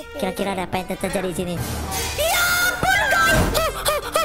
Kira-kira ada apa yang terjadi di sini? Ya ampun guys!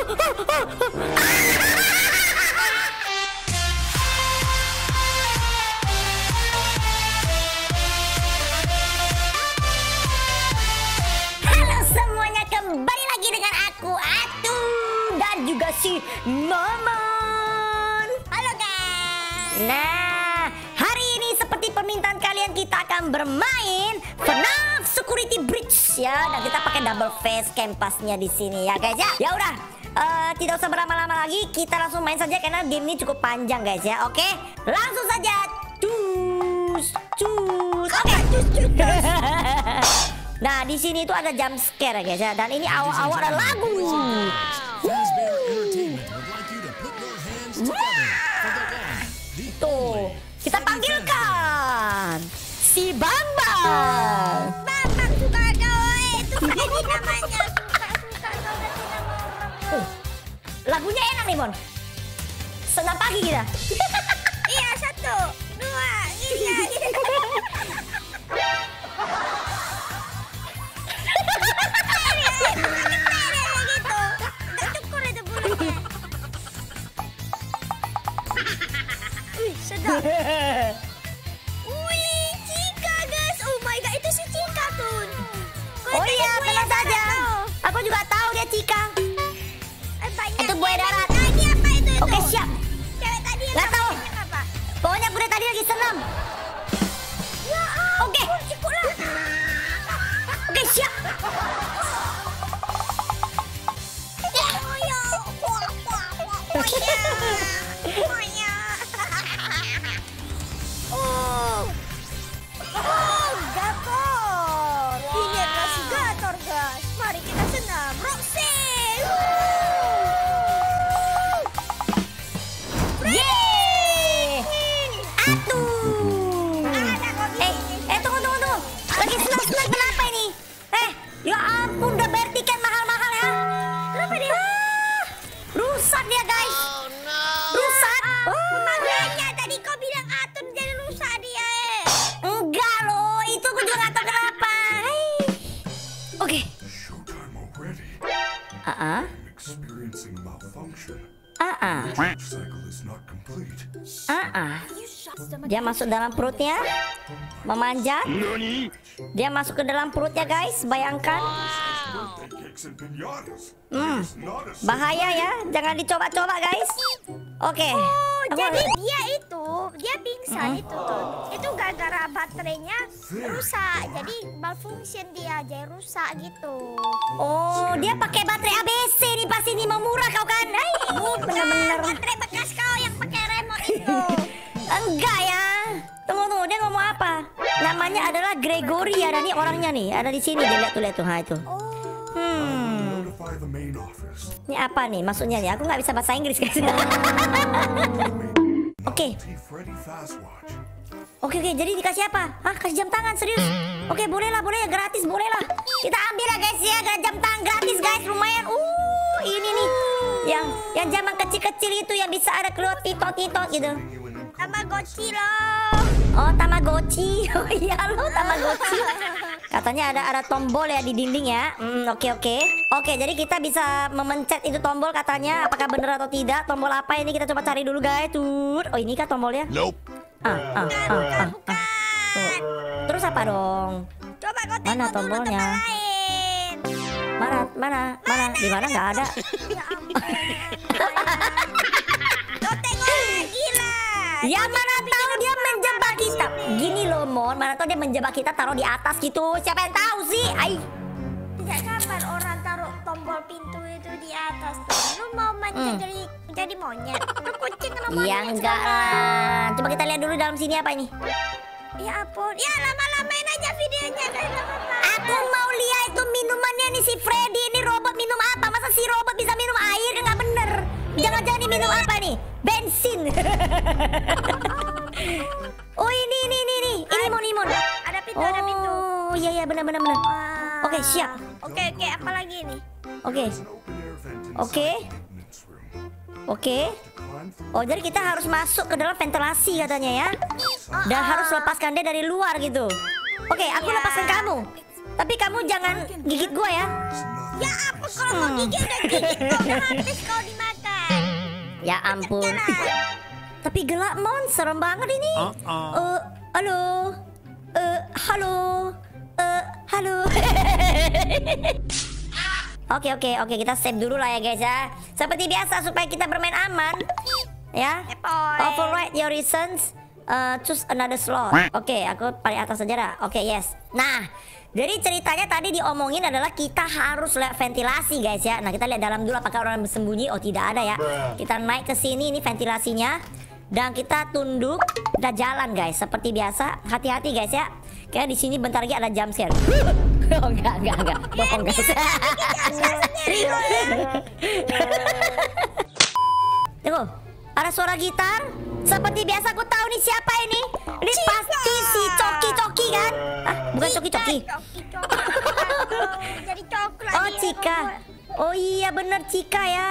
Halo semuanya, kembali lagi dengan aku Atu dan juga si Momon. Halo guys. Nah, hari ini seperti permintaan kalian kita akan bermain FNAF Security Breach ya, dan kita pakai double face campusnya di sini ya guys ya. Ya udah, tidak usah berlama-lama lagi, kita langsung main saja karena game ini cukup panjang guys ya. Oke, langsung saja. Cus. Oke. Nah, di sini itu ada jump scare guys ya, dan ini awal-awal ada lagu. Tuh, kita panggilkan si Bambang. Bambang suka kau, itu ini namanya suka kau ganti nama orang. Lagunya enak nih Mon. Senam pagi kita. Iya, 1, 2, 3. Gitu. Nggak cukur itu bulunya. Wih, sedap. Wih, Cika guys. Oh my god, itu si Cika tuh. Oh iya, tenang saja. Aku juga tahu dia Cika. Itu buaya darat. Lagi apa itu? Oke, siap. Cewek tadi yang Nggak tahu. namanya apa? Pokoknya aku dari tadi lagi senam. Ya ampun, Oke. cikuklah. Oke, siap. Gator. Ini adalah si Gator, guys. Mari kita senam. Roxy. Yeay. Atuh. Tunggu. Lagi senang-senang kenapa ini? Ya ampun, udah bayar tiket mahal-mahal ya. Kenapa dia? Rusak dia guys. Rusak. Makanya tadi kau bilang Atun jadi rusak dia. Enggak loh, itu aku juga gak tahu kenapa. Oke. Showtime already. I'm Experiencing malfunction. Cycle is not complete. Dia masuk dalam perutnya, memanjat. Dia masuk ke dalam perutnya guys, bayangkan. Birthday cakes and pinatas. It's not a Bahaya ya, jangan dicoba-coba guys. Oke. Jadi dia pingsan itu tuh. Itu gara-gara baterainya rusak. Jadi malfunction dia jadi rusak gitu. Oh, dia pakai baterai ABC nih, pasti ini mau murah kau kan? Bener-bener. Baterai bekas kau yang pakai remote itu. Enggak ya. Tunggu, dia ngomong apa? Namanya adalah Gregory ya, dan ini orangnya nih, ada di sini. Dia lihat tuh, ha itu. notify the main office. Ini apa nih maksudnya nih? Aku nggak bisa bahasa Inggris guys. Oke. Freddy Fazwatch. Oke, jadi dikasih apa? Hah, kasih jam tangan, serius? Oke, boleh ya, gratis, boleh lah. Kita ambil lah guys ya, jam tangan gratis guys, lumayan. Ini nih, yang zaman kecil-kecil itu yang bisa ada keluar titot-titot gitu. Tamagotchi loh. Oh, Tamagotchi. Oh iya loh, Tamagotchi. Katanya ada tombol ya di dinding ya. Oke, jadi kita bisa memencet itu tombol katanya. Apakah benar atau tidak? Tombol apa ini? Kita coba cari dulu guys. Oh, ini kah tombolnya? Nope. Bukan. Terus apa dong? Coba kau Mana tengok dulu tombolnya? tempat lain. Mana? Di mana nggak ada? Ya ampun. Kau tengok lagi lah. Ya mana tahu dia menjebak kita. Gini loh Mon, mana tahu dia menjebak kita taruh di atas gitu. Siapa yang tahu sih? Sejak kapan orang taruh tombol pintu itu di atas tuh? Lu mau mancing jadi monyet? Lu kucing sama monyet? Ya enggak lah. Coba kita lihat dulu dalam sini apa ini. Ya ampun. Ya lama-lamain aja videonya kan apa-apa. Aku mau lihat itu minumannya nih si Freddy. Ini robot minum apa? Masa si robot bisa minum air? Kan nggak bener. Jangan-jangan nih minum apa nih? Bensin. Oh ini. Ini Mon. Ada pintu, ada pintu. Oh iya benar. Wah. Oke, siap. Oke, apa lagi nih? Oke. Oh, jadi kita harus masuk ke dalam ventilasi katanya ya. Dan harus lepaskan dia dari luar gitu. Oke, aku lepaskan kamu. Tapi kamu jangan gigit gua ya. Ya apa kalau mau gigit udah gigit kok udah habis kau dimakan. Ya ampun. Tapi gelap Mon, serem banget ini. Halo. Halo. Oke, kita save dulu lah ya guys ya. Seperti biasa supaya kita bermain aman. Ya. Override your reasons. Choose another slot. Oke, aku paling atas saja dah. Oke, yes. Nah, jadi ceritanya tadi diomongin adalah kita harus lihat ventilasi guys ya. Nah, kita lihat dalam dulu apakah orang bersembunyi. Oh, tidak ada ya. Kita naik ke sini, ini ventilasinya. Dan kita tunduk, kita jalan guys. Seperti biasa, hati-hati guys ya. Kayak di sini bentar lagi ada jump scare. Oh, enggak. Bohong guys. Tunggu, ada suara gitar. Seperti biasa aku tahu nih siapa ini. Ini pasti si Coki kan? Bukan Coki. Jadi coklat. Oh, Cika. Oh iya bener Cika ya.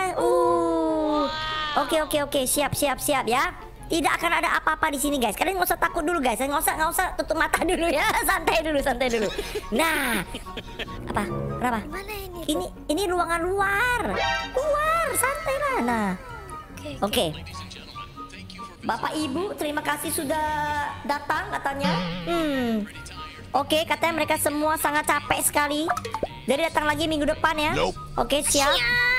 Oke. Siap ya. Tidak akan ada apa-apa di sini guys. Kalian nggak usah takut dulu guys. Nggak usah tutup mata dulu ya. Santai dulu. Nah, Kenapa? Ini ruangan luar. Santai lah. Nah, oke. Bapak Ibu, terima kasih sudah datang katanya. Oke, katanya mereka semua sangat capek sekali. Jadi datang lagi minggu depan ya. Oke, siap.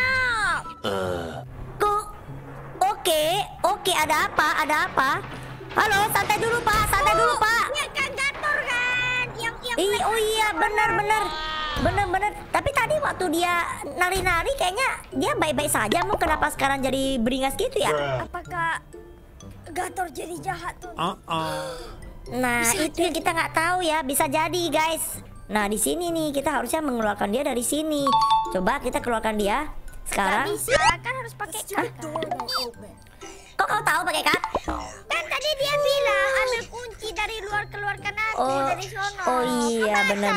Oke, ada apa? Halo, santai dulu Pak. Ya kan Gator kan. Oh iya, benar. Tapi tadi waktu dia nari-nari kayaknya dia baik-baik saja. Mau kenapa sekarang jadi beringas gitu ya? Apakah Gator jadi jahat tuh? Nah, itu yang kita nggak tahu ya. Bisa jadi guys. Nah, di sini nih kita harusnya mengeluarkan dia dari sini. Coba kita keluarkan dia sekarang. Gak bisa, kan harus pakai kartu. Kok kau tahu pakai kartu? Kan tadi dia bilang ambil kunci dari luar, keluarkan aku dari sono. Oh iya, benar.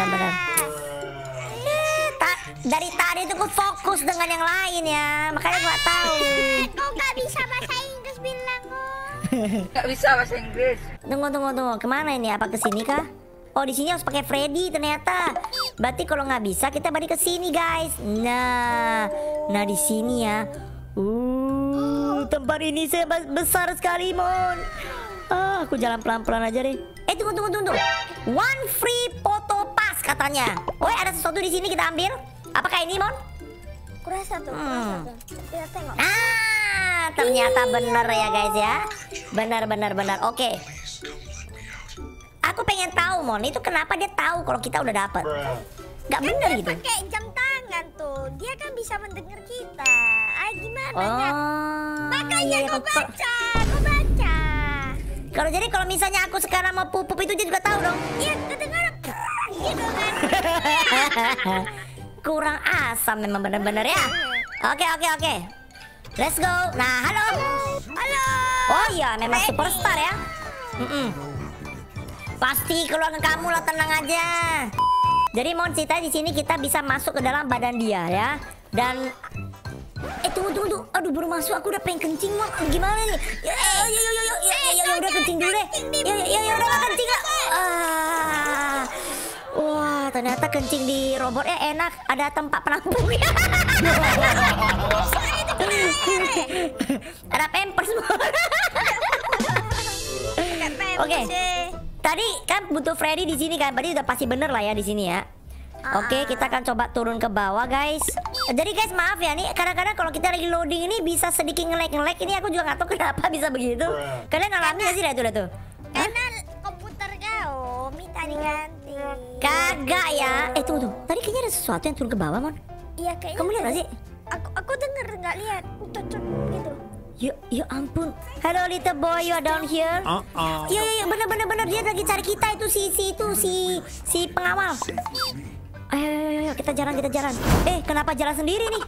Dari tadi tuh aku fokus dengan yang lain ya, makanya gua tahu. Kau gak bisa bahasa Inggris bilang Gak bisa bahasa Inggris. Tunggu. Kemana ini? Apa ke sini kah? Oh, di sini harus pakai Freddy ternyata. Berarti kalau nggak bisa kita balik ke sini guys. Nah di sini ya. Tempat ini besar sekali Mon. Aku jalan pelan-pelan aja deh. Tunggu. One free photo pass katanya. Oh, ada sesuatu di sini kita ambil. Apakah ini Mon? Kurasa tuh. Kita tengok. Ternyata bener ya guys ya. Benar. Oke. Aku pengen tahu Mon, itu kenapa dia tahu kalau kita udah dapet? Gak bener gitu. Pakai jam tangan tuh, dia kan bisa mendengar kita. Gimana kan? Makanya kau baca. Kalau misalnya aku sekarang mau pup itu dia juga tahu dong. Iya, kedengaran gitu kan. Kurang asam memang bener-bener ya. Oke. Let's go. Nah, halo. Oh iya, memang superstar ya. Pasti keluarga kamu lah, tenang aja. Jadi Mon, cerita di sini kita bisa masuk ke dalam badan dia ya. Dan tunggu. Aduh, baru masuk aku udah pengen kencing Mon. Gimana nih? Ya udah kencing dulu deh. Ya udah kencing lah. Wah, ternyata kencing di robotnya enak. Ada tempat penampungnya. Ada pampers. Oke. Tadi kan butuh Freddy di sini kan, berarti udah pasti bener lah ya di sini ya. Oke, kita akan coba turun ke bawah guys. Jadi guys maaf ya nih, kadang-kadang kalau kita lagi loading ini bisa sedikit nge-lag. Ini aku juga nggak tahu kenapa bisa begitu. Kalian ngalamin nggak sih lihat tuh? Karena komputer kau minta diganti. Kagak ya. Tunggu. Tadi kayaknya ada sesuatu yang turun ke bawah Mon. Iya kayaknya. Kamu lihat nggak sih? Aku denger nggak lihat. Cocok gitu. Ya ampun. Hello little boy, you are down here. Iya bener dia lagi cari kita itu si pengawal. Ayo kita jalan. Kenapa jalan sendiri nih?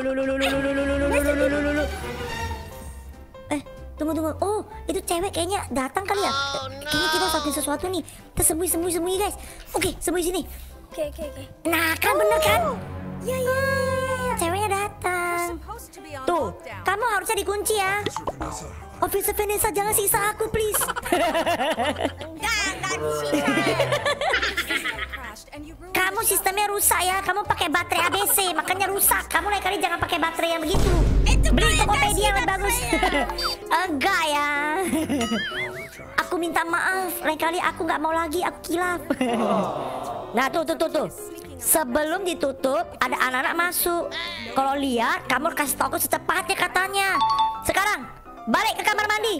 Tunggu. Oh, itu cewek kayaknya datang kali ya. Kayaknya kita harus sesuatu nih. Kita sembunyi guys. Oke, sembunyi sini. Oke. Nah, kan bener kan? Iya. Ceweknya datang. Tuh, kamu harusnya dikunci ya. Officer Vanessa, jangan siksa aku please. Enggak disiksa. sistemnya rusak ya. Kamu pakai baterai ABC, makanya rusak. Kamu lain kali jangan pakai baterai yang begitu. Itu Beli kalian Tokopedia kasih yang lebih bagus. baterainya. Enggak ya. Aku minta maaf. Lain kali aku nggak mau lagi. Aku kilaf. Nah tuh. Sebelum ditutup ada anak-anak masuk. Kalau lihat kamu kasih tahu aku secepatnya katanya. Sekarang balik ke kamar mandi.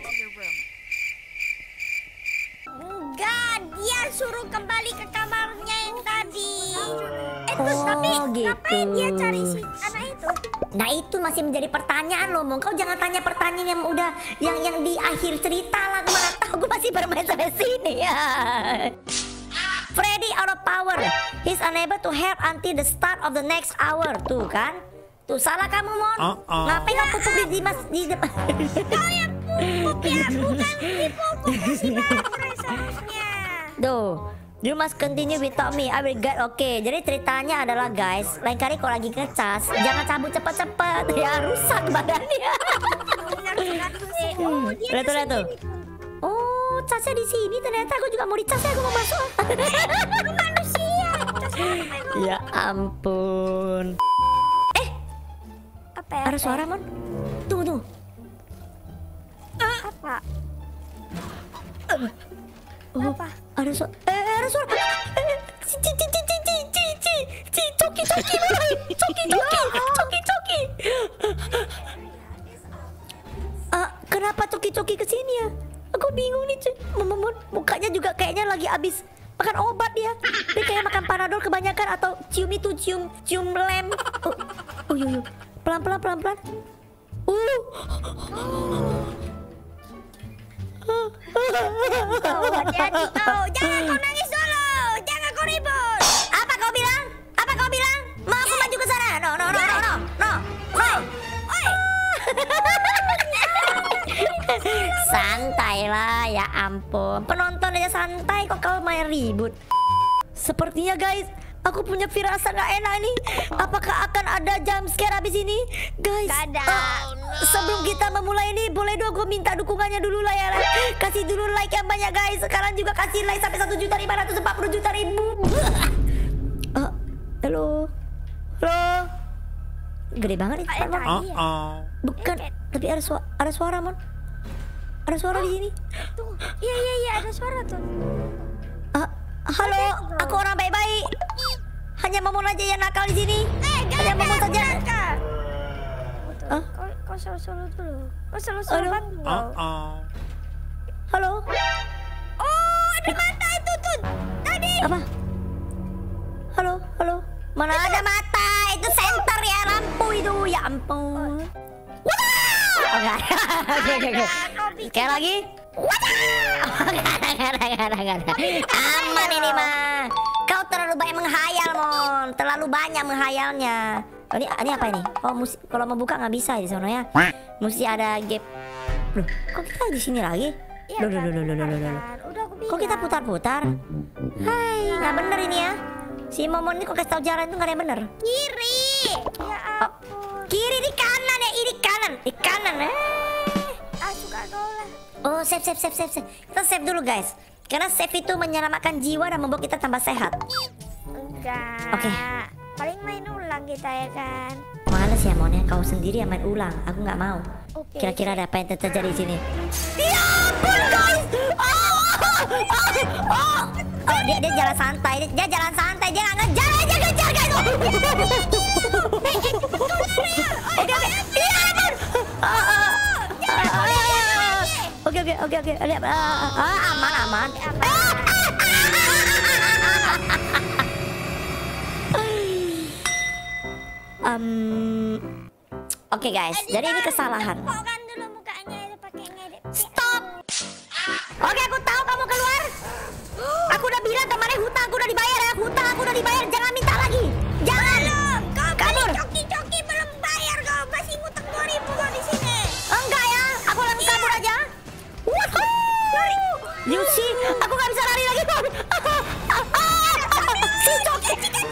Enggak, dia suruh kembali ke kamarnya yang tadi. Tapi gitu. ngapain dia cari si anak itu? Nah itu masih menjadi pertanyaan loh, Mong. Kau jangan tanya pertanyaan yang udah yang di akhir cerita lah. Gimana tahu gue masih bermain sampai sini ya. Freddy out of power. He's unable to help until the start of the next hour. Tuh kan? Tuh salah kamu, Mon. Ngapain kau pupuk di depan? Kau yang pupuk ya, bukan dipupuk kasih baterai seharusnya. Tuh. You must continue without me. I will guide. Oke, jadi ceritanya adalah guys, lain kali kalau lagi ngecas, jangan cabut cepat-cepat ya, rusak badannya. Oh, dia Lihat tuh. Oh, casnya di sini ternyata. Aku juga mau dicas ya, aku mau masuk. manusia. Ya ampun. Apa ya? Ada suara, Mon. Tunggu. Apa? Apa? Ada suara. Ada suara. Coki. Kenapa coki kesini ya? Aku bingung nih, mukanya juga kayaknya lagi abis makan obat dia. Dia kayak makan panadol kebanyakan atau cium lem. Yo. Pelan. Hati-hati kau, jangan kau nangis dulu, jangan kau ribut. Apa kau bilang? Mau aku maju ke sana? No. Santai lah, ya ampun. Penonton aja santai, kok kau main ribut. Sepertinya guys, aku punya firasat gak enak nih. Apakah akan ada jump scare habis ini? Guys, sebelum kita memulai ini, boleh dong gue minta dukungannya dulu lah ya. Kasih dulu like yang banyak guys. Sekarang juga kasih like sampai 1.540.000. Halo. Gede banget nih. Bukan, tapi ada suara, Mon. Ada suara di sini. Tuh, iya ada suara tuh. Halo, aku orang baik-baik. Hanya Momon aja yang nakal di sini. Hanya Momon saja. Kau solo dulu. Kau solo bantu. Halo. Oh, ada mata itu tuh. Tadi. Apa? Halo. Mana ada mata? Itu senter ya, lampu itu. Ya ampun. Enggak. Sekali lagi. Enggak. Aman ini mah. Kau terlalu banyak menghayal, Mon. Terlalu banyak menghayalnya. Ini apa ini? Oh, kalau mau buka nggak bisa di sana ya. Mesti ada gap. Loh, kok kita di sini lagi? Loh. Kok kita putar-putar? Hai, nggak bener ini ya. Si Momon ini kok kasih tau jalan itu nggak ada yang bener. Kiri. Ya ampun. Kiri di kanan ya, ini kanan. Di kanan. Suka kau lah. Oh, save. Kita save dulu guys. Karena save itu menyelamatkan jiwa dan membuat kita tambah sehat. Enggak. Oke. Paling main ulang kita ya kan. Males ya Mon ya, kau sendiri yang main ulang. Aku nggak mau. Oke. Kira-kira ada apa yang terjadi di sini? Ya ampun guys. Oh, dia jalan santai. Dia jalan santai. Dia nggak ngejar aja guys. Oke. Iya ampun. Oke. Aman. Oke guys, jadi ini kesalahan. Kan dulu mukanya itu pakai ngedit. Stop. Oke, aku tahu kamu keluar. Aku udah bilang kemarin hutang aku udah dibayar ya. Hutang aku udah dibayar, jangan minta lagi. Jangan. Kau Kabur. coki belum bayar kau masih ngutang 2.000 kau di sini. Enggak ya, aku langsung kabur aja. Wahoo. You see, aku nggak bisa lari lagi. Si Coki.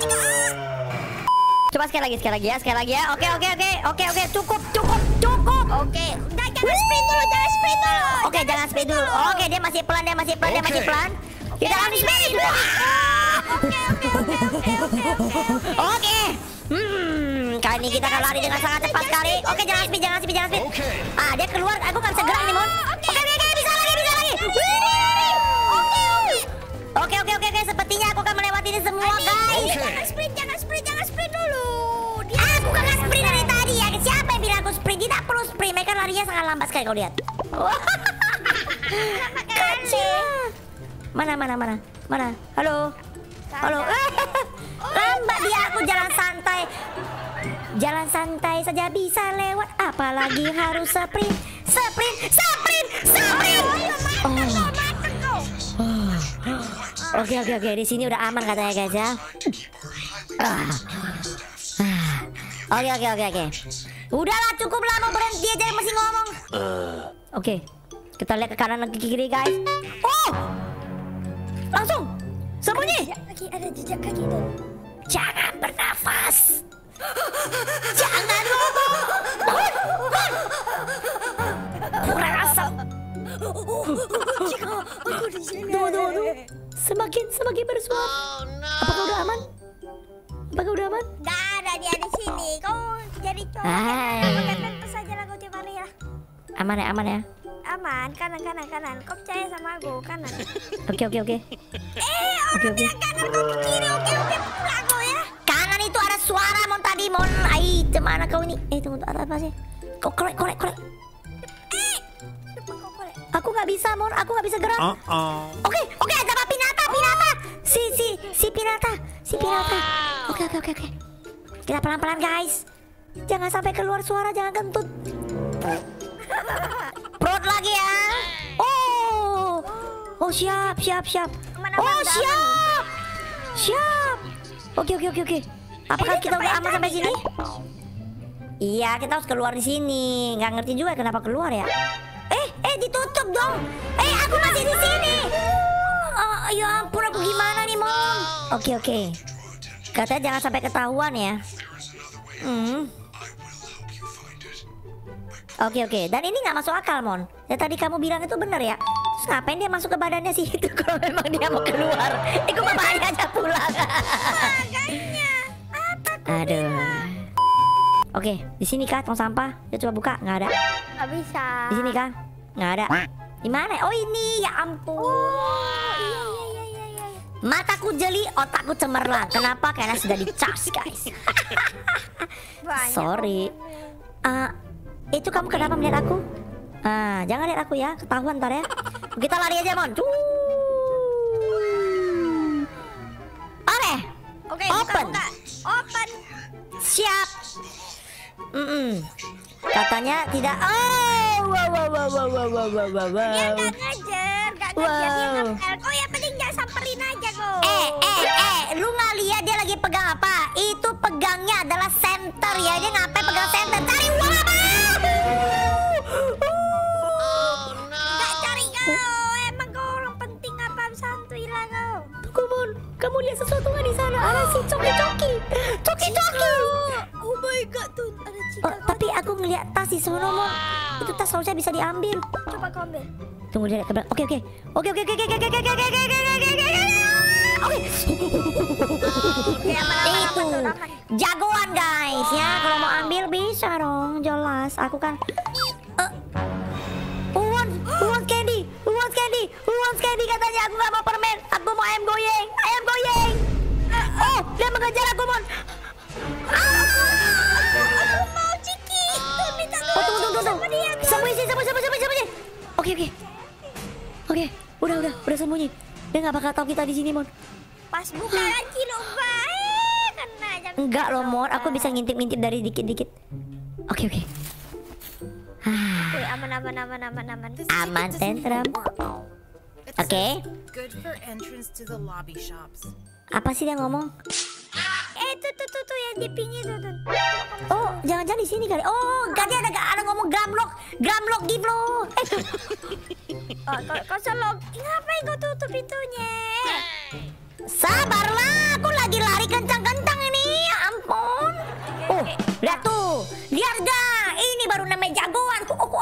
Coba sekali lagi ya. Oke. Cukup. Oke, udah jangan sprint dulu. Oke, jangan speed dulu. Oke, dia masih pelan. Kita harus speed. Oke. Kali ini kita akan lari dengan sangat cepat sekali. Oke, jangan speed. Ah, dia keluar. Aku nggak bisa gerak nih, Mon. Oke, bisa lagi. Oke. Sepertinya aku akan melewati ini semua, guys. Jangan sprint dulu. Aku kan nggak sprint dari tadi ya. Siapa yang bilang aku sprint? Tidak perlu sprint. Mereka larinya sangat lambat sekali kau lihat. Kecil. Mana? Halo. Lambat dia, aku jalan santai saja bisa lewat, apalagi harus sprint. Oke, di sini udah aman katanya guys ya. Oke. Udahlah, cukup lah, mau berhenti aja masih ngomong. Oke, kita lihat ke kanan dan ke kiri guys. Oh, langsung sembunyi. Ada jejak kaki tuh. Jangan bernafas. Jangan ngomong. Kurang asam. Aku di sini. Tunggu. Semakin bersuara. Apakah udah aman? Gak ada dia di sini. Kau jadi cowok. Tentu saja lah kau tiap hari ya. Aman ya. Aman, kanan. Kau percaya sama aku, kanan. Oke. Orang bilang kanan, kau ke kiri. Oke, pulang kau ya. Kanan itu ada suara Mon tadi, Mon. Ai, mana kau ini? Tunggu, ada apa sih? Kau korek. Depan kau korek. Aku nggak bisa, Mon. Aku nggak bisa gerak. Oke, ada Pinata. Si Pinata. Oke. Kita pelan-pelan, guys. Jangan sampai keluar suara, jangan kentut. Perut lagi ya. Oh, siap. Oh, siap. Oke. Apakah kita udah aman sampai sini? Iya, kita harus keluar di sini. Nggak ngerti juga kenapa keluar ya. Ditutup dong. Aku masih di sini. Ya ampun, aku gimana nih, Mon? Oke. Katanya jangan sampai ketahuan ya. Oke. Dan ini nggak masuk akal, Mon. Ya tadi kamu bilang itu benar ya. Terus ngapain dia masuk ke badannya sih itu kalau memang dia mau keluar? Ikut bapaknya aja pulang. Makanya. Aduh. Oke, di sini kah tong sampah? Ya coba buka, nggak ada. Gak bisa. Di sini kah? Nggak ada. Di mana? Oh ini, ya ampun. Iya. Mataku jeli, otakku cemerlang. Kenapa? Karena sudah dicas, guys. Sorry. Itu kamu kenapa melihat aku? Jangan lihat aku ya, ketahuan ntar ya. Kita lari aja, Mon. Oke, open. buka. Open. Siap. Katanya tidak. Dia gak ngejar. Dia ngapel. Kau yang penting jangan samperin aja kau. Lu nggak lihat dia lagi pegang apa? Itu pegangnya adalah center ya. Dia ngapain pegang center? Cari uang apa? Gak cari kau. Emang kau orang penting apa? Santuy lah kau. Kumon, kamu lihat sesuatu nggak di sana? Ada si coki. Oh my god, tuh ada Cika. Tapi aku ngeliat tas di sono, Mon. Itu tas harusnya bisa diambil. Coba kau ambil. Tunggu dia ke belakang. Oke. Itu jagoan guys ya. Kalau mau ambil bisa dong, jelas. Aku kan. Who wants candy katanya. Aku nggak mau permen. Aku mau ayam goyeng. Oh, dia mengejar aku, Mon. Aku mau Ciki. Tuh minta Tunggu. Sembunyi. Oke. Udah sembunyi. Dia nggak bakal tahu kita di sini, Mon. pas buka lagi lo baik kena jangan. Enggak loh, Mon. Aku bisa ngintip-ngintip dari dikit-dikit. Oke. Aman. Aman, tentram. Oke. Good for entrance to the lobby shops. Apa sih dia ngomong? Tuh yang di pinggir tuh. Oh, jangan-jangan di sini kali. Oh, tadi ada ngomong gramlock give lo. Kau selok. Ngapain kau tutup pintunya? Sabarlah, aku lagi lari kencang-kencang ini. Ya ampun. Oh, lihat tuh. Lihat gak? Ini baru namanya jagoan.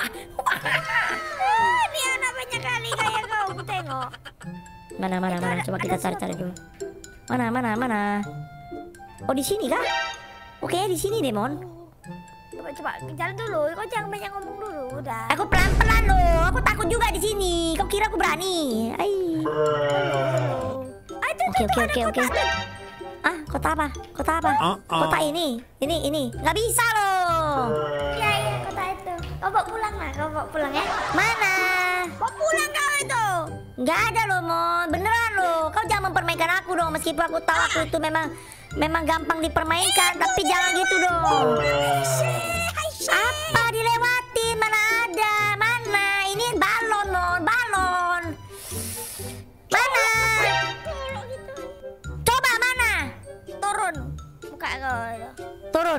Dia namanya kali kayak kau. Aku tengok. Mana. Coba kita cari dulu. Mana? Oh, di sini kah? Oke, di sini deh, Mon. Coba jalan dulu. Kau jangan banyak ngomong dulu, udah. Aku pelan-pelan loh. Aku takut juga di sini. Kau kira aku berani? Oke. Ah, kota apa? Kota ini. Nggak bisa loh. Iya, kota itu. Kau bawa pulang lah, ya. Mana? Bawa pulang kau itu. Nggak ada loh, Mon. Beneran loh. Kau jangan mempermainkan aku dong. Meskipun aku tahu aku itu memang gampang dipermainkan, tapi jangan gitu dong. Apa dilewatin? Mana ada? Mana? Ini balon, Mon. Balon. Mana? Coba mana? Turun. Buka kau itu. Turun.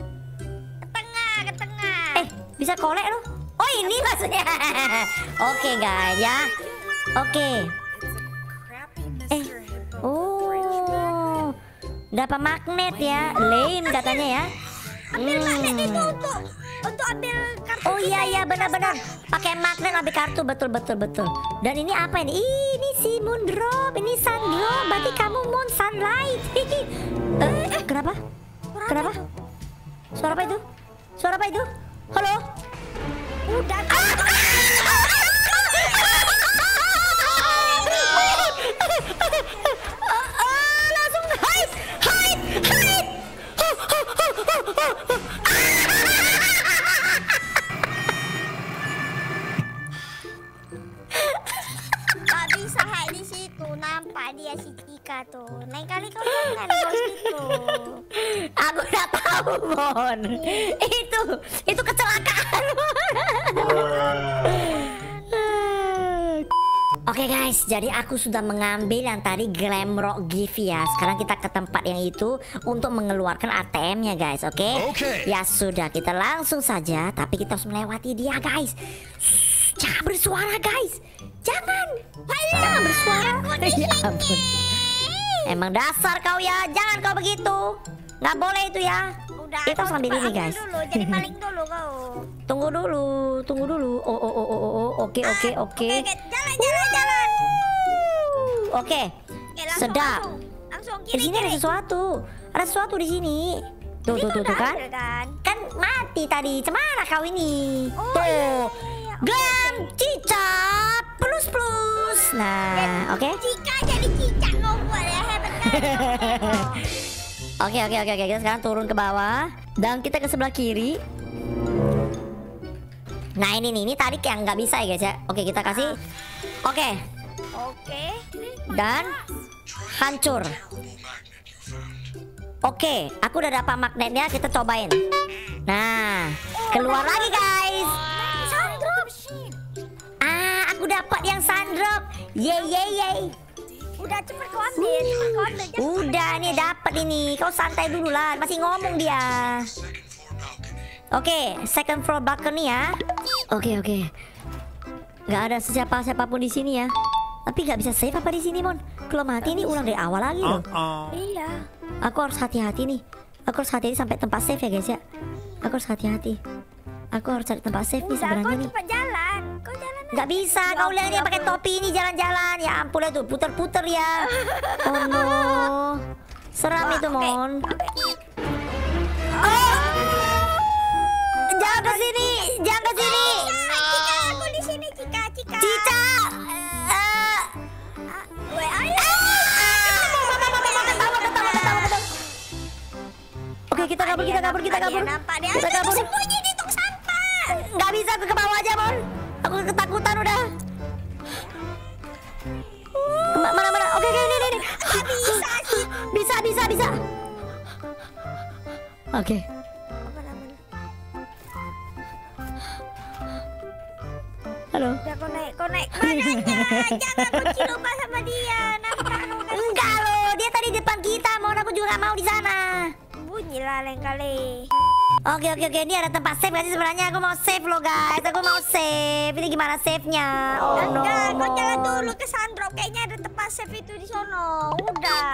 Ke tengah. Bisa kolek loh. Oh, ini maksudnya. Oke, guys ya. Oke. Crappy Mr. Hippo. Oh. Dapat magnet ya. Lame katanya ya. Ambil magnet itu untuk ambil kartu. Oh iya benar-benar. Pakai magnet ambil kartu, betul. Dan ini apa ini? Ini si moon drop, ini sun drop. Berarti kamu moon sunlight. Kenapa? Suara apa itu? Halo? Udah. Langsung hide. Gak bisa hide di situ. Nampak dia si Cika tuh. Lain kali kau jangan kau situ. Aku udah tahu, Mon. Itu kecelakaan. Oke guys, jadi aku sudah mengambil yang tadi Glamrock gift ya. Sekarang kita ke tempat yang itu untuk mengeluarkan ATM-nya guys, oke? Ya sudah, kita langsung saja. Tapi kita harus melewati dia guys. Jangan bersuara guys. Jangan bersuara. Ya ampun. Emang dasar kau ya. Jangan kau begitu. Nggak boleh itu ya. Udah. Kita harus ambil ini guys. Dulu, jadi maling dulu kau. Tunggu dulu. Oh, oke. Jalan. Oke. Sedap. Langsung Di sini ada sesuatu. Ada sesuatu di sini. Tuh kan? Kan mati tadi. Cemana kau ini? Tuh. Glam Cica plus. Nah, oke. Cika jadi cicak kau buat ya, hebat kan? Oke. Kita sekarang turun ke bawah dan kita ke sebelah kiri. Nah ini tadi yang nggak bisa ya guys ya. Oke, kita kasih. Oke. Dan hancur. Oke, aku udah dapat magnetnya. Kita cobain. Nah, keluar lagi guys. Sandrop. Aku dapat yang sandrop. Yeay. Udah cepet kau ambil. Udah nih dapat ini. Kau santai dulu lah. Masih ngomong dia. Oke, second floor balcony ya. Oke. Nggak ada siapapun di sini ya. Tapi nggak bisa save apa di sini, Mon? Kalau mati ini ulang dari awal lagi loh. Iya. Aku harus hati-hati nih. Aku harus hati-hati sampai tempat save ya guys ya. Aku harus hati-hati. Aku harus cari tempat save nih sebenarnya nih. Cepat jalan. Kau jalan. Nggak bisa, kau lihat dia pakai topi ini jalan-jalan. Ya ampun itu puter-puter ya. Oh no. Seram itu, Mon. Jangan ke sini. Cika, aku di sini Cika. Cica. Oke, kita kabur. Nampak dia. Kita kabur. Sembunyi di tong sampah. Nggak bisa, aku ke bawah aja, Mon. Aku ketakutan udah. Mana? Oke, ini. Bisa. Oke. Halo. Udah kau naik. Mananya? Jangan kunci lupa sama dia. Nampak lu kan. Enggak loh, dia tadi depan kita. Mau aku juga nggak mau di sana. Bunyi lah lain kali. Oke. Ini ada tempat save nggak sih sebenarnya? Aku mau save loh guys. Aku mau save. Ini gimana save-nya? Oh no. Enggak, kau jalan dulu ke Sandrop. Kayaknya ada tempat save itu di sono. Udah.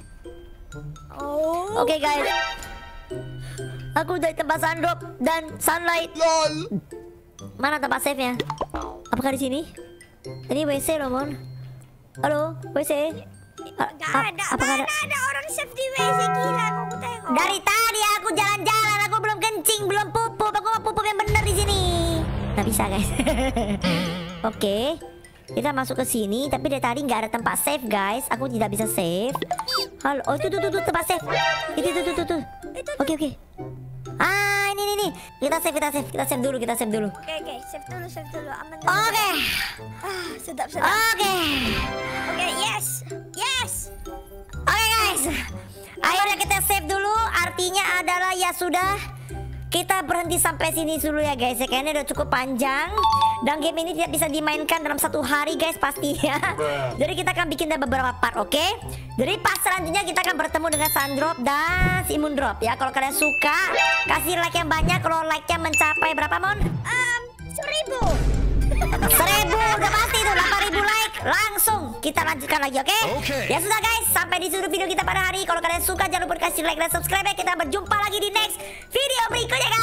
Oke guys. Aku dari tempat Sandrop dan Sunlight. Mana tempat save-nya? Apakah di sini? Ini WC loh, Mon. Halo, WC. Gak ada. Mana ada orang save di WC, gila aku tengok. Dari tadi aku jalan-jalan, aku belum kencing, belum pupup. Aku mau pupup yang bener di sini. Nggak bisa guys. Oke, kita masuk ke sini, tapi dari tadi nggak ada tempat save guys. Aku tidak bisa save. Halo, oh itu tuh tempat save. Itu tuh. Oke. Ah ini. Kita save dulu. Oke, save dulu, aman dulu. Oke. Sedap. Oke, yes. Oke guys. Akhirnya kita save dulu. Artinya adalah ya sudah. Kita berhenti sampai sini dulu ya guys. Kayaknya udah cukup panjang. Dan game ini tidak bisa dimainkan dalam 1 hari guys pastinya. Jadi kita akan bikin beberapa part, oke? Jadi pas selanjutnya kita akan bertemu dengan Sandrop dan si Moondrop ya. Kalau kalian suka, kasih like yang banyak. Kalau like-nya mencapai berapa, Mon? 1000. 1000 udah pasti tuh, 8000 like. Langsung kita lanjutkan lagi, oke? Ya sudah guys, sampai di seluruh video kita pada hari. Kalau kalian suka jangan lupa kasih like dan subscribe ya. Kita berjumpa lagi di next video berikutnya guys.